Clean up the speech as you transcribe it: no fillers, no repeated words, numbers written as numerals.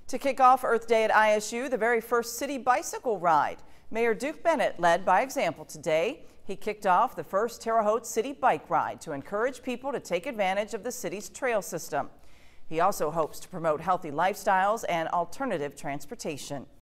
To kick off Earth Day at ISU, the very first city bicycle ride, Mayor Duke Bennett led by example today. He kicked off the first Terre Haute City bike ride to encourage people to take advantage of the city's trail system. He also hopes to promote healthy lifestyles and alternative transportation.